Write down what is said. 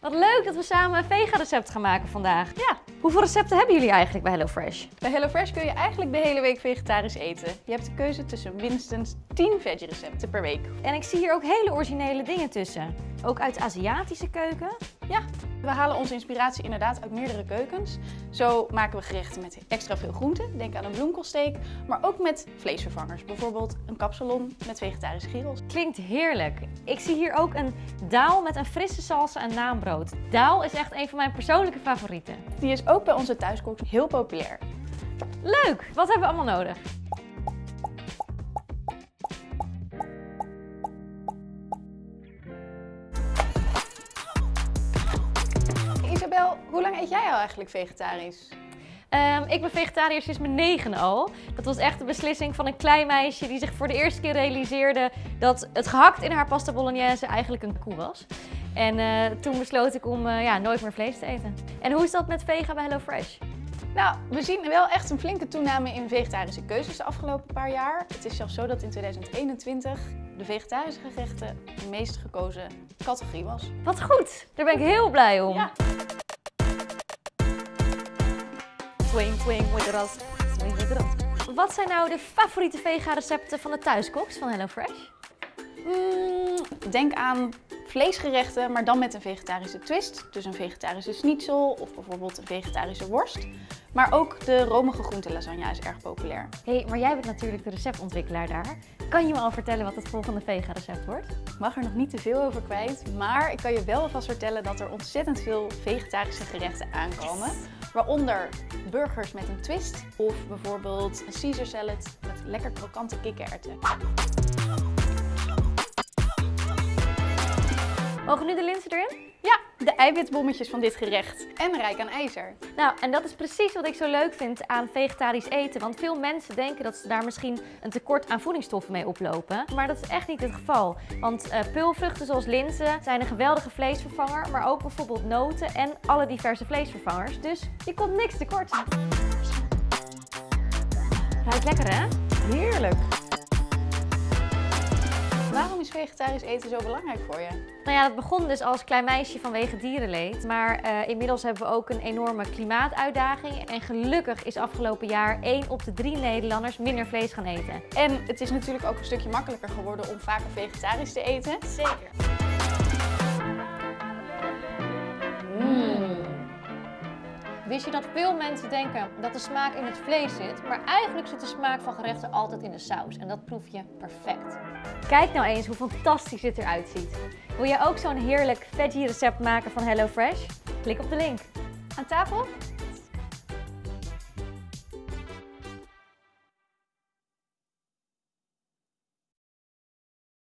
Wat leuk dat we samen een vega-recept gaan maken vandaag. Ja. Hoeveel recepten hebben jullie eigenlijk bij HelloFresh? Bij HelloFresh kun je eigenlijk de hele week vegetarisch eten. Je hebt de keuze tussen minstens 10 veggie-recepten per week. En ik zie hier ook hele originele dingen tussen. Ook uit de Aziatische keuken. Ja, we halen onze inspiratie inderdaad uit meerdere keukens. Zo maken we gerechten met extra veel groenten, denk aan een bloemkoolsteak, maar ook met vleesvervangers. Bijvoorbeeld een kapsalon met vegetarische gyros. Klinkt heerlijk. Ik zie hier ook een daal met een frisse salsa en naambrood. Daal is echt een van mijn persoonlijke favorieten. Die is ook bij onze thuiskoks heel populair. Leuk! Wat hebben we allemaal nodig? Isabel, hoe lang eet jij al eigenlijk vegetarisch? Ik ben vegetariër sinds mijn 9 al. Dat was echt de beslissing van een klein meisje die zich voor de eerste keer realiseerde dat het gehakt in haar pasta bolognese eigenlijk een koe was. En toen besloot ik om nooit meer vlees te eten. En hoe is dat met vega bij HelloFresh? Nou, we zien wel echt een flinke toename in vegetarische keuzes de afgelopen paar jaar. Het is zelfs zo dat in 2021 de vegetarische gerechten de meest gekozen categorie was. Wat goed! Daar ben ik heel blij om. Ja. Swing, swing with the rad. Swing with the rad. Wat zijn nou de favoriete vega-recepten van de thuiskoks van HelloFresh? Denk aan vleesgerechten, maar dan met een vegetarische twist. Dus een vegetarische schnitzel of bijvoorbeeld een vegetarische worst. Maar ook de romige groentelasagne is erg populair. Hé, maar jij bent natuurlijk de receptontwikkelaar daar. Kan je me al vertellen wat het volgende vega-recept wordt? Ik mag er nog niet te veel over kwijt, maar ik kan je wel alvast vertellen dat er ontzettend veel vegetarische gerechten aankomen. Waaronder burgers met een twist of bijvoorbeeld een Caesar salad met lekker krokante kikkererwten. Mogen nu de linzen erin? Ja, de eiwitbommetjes van dit gerecht. En rijk aan ijzer. Nou, en dat is precies wat ik zo leuk vind aan vegetarisch eten. Want veel mensen denken dat ze daar misschien een tekort aan voedingsstoffen mee oplopen. Maar dat is echt niet het geval. Want peulvruchten zoals linzen zijn een geweldige vleesvervanger. Maar ook bijvoorbeeld noten en alle diverse vleesvervangers. Dus je komt niks tekort. Ruikt lekker, hè? Heerlijk. Waarom is vegetarisch eten zo belangrijk voor je? Nou ja, dat begon dus als klein meisje vanwege dierenleed. Maar inmiddels hebben we ook een enorme klimaatuitdaging. En gelukkig is afgelopen jaar 1 op de 3 Nederlanders minder vlees gaan eten. En het is natuurlijk ook een stukje makkelijker geworden om vaker vegetarisch te eten. Zeker. Wist je dat veel mensen denken dat de smaak in het vlees zit, maar eigenlijk zit de smaak van gerechten altijd in de saus. En dat proef je perfect. Kijk nou eens hoe fantastisch dit eruit ziet. Wil jij ook zo'n heerlijk veggie recept maken van HelloFresh? Klik op de link. Aan tafel?